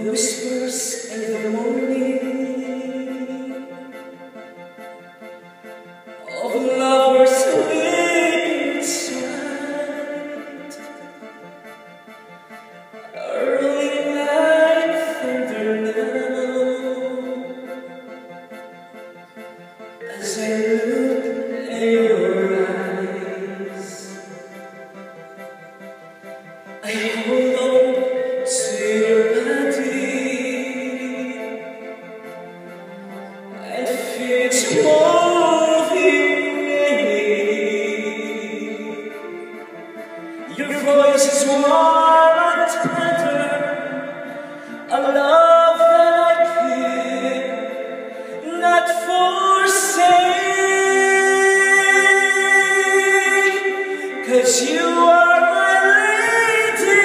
whispers in the morning of lovers sleeping inside, early like thunder now, as I look in your eyes, I hold on to your and feel it moving me. Your voice is warm and tender, a love that I could not forsake, 'cause you are my lady.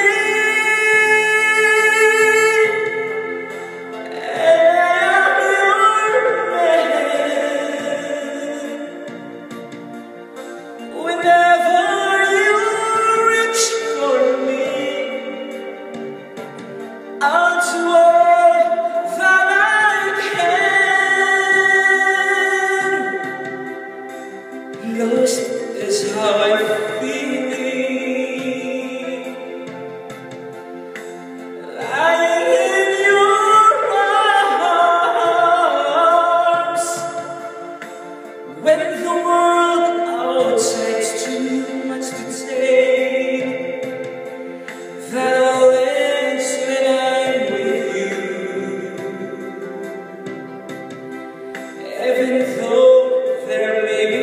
I'll do all that I can. Lost is how I feel, lying in your arms, when the world outside's too much to take. That all ends when I'm with you, even though there may be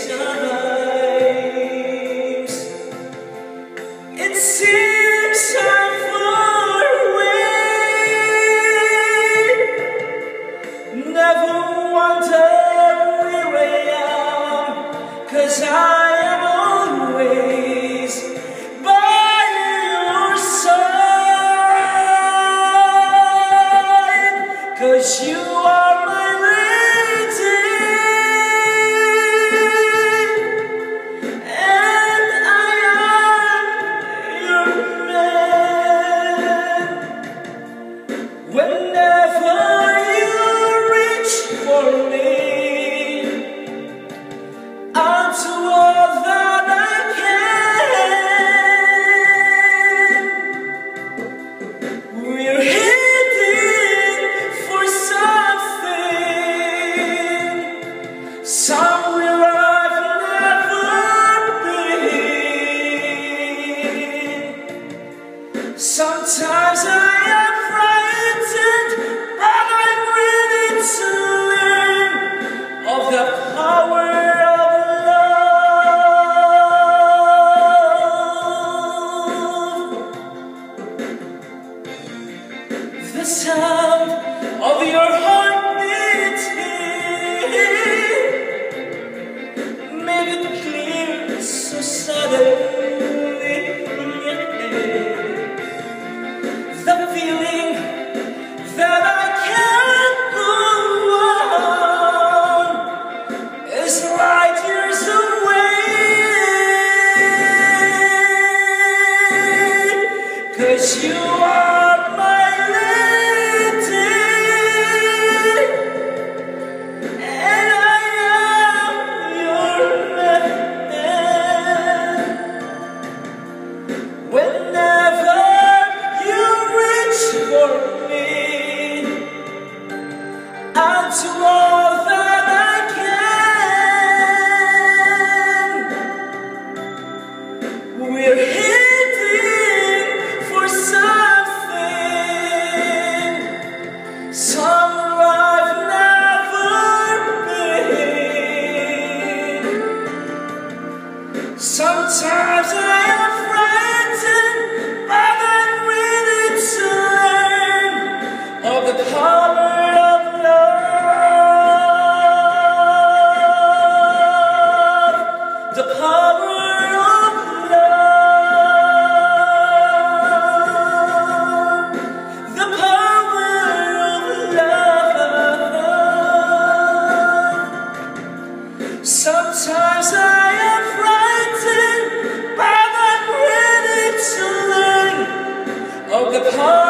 times it seems I'm far away. Never wonder where I am, 'cause I am always by your side, 'cause you are my lady, and I am your man. Whenever you reach for me, I'll do all that I can. We're heading for something, somewhere I've never been. Sometimes I am frightened, but I'm ready to learn of the power of love. The sound of your heart beating made it clear so suddenly. The feeling that I can't go on is light years away, 'cause you are my lady, and I am your man. Whenever you reach for me, I'll do all that I can. We're heading for something, somewhere I've never been. Sometimes I am frightened, but I'm ready to learn of the power of love, the power of love, the power of love. Sometimes I am frightened, but I'm ready to learn of the power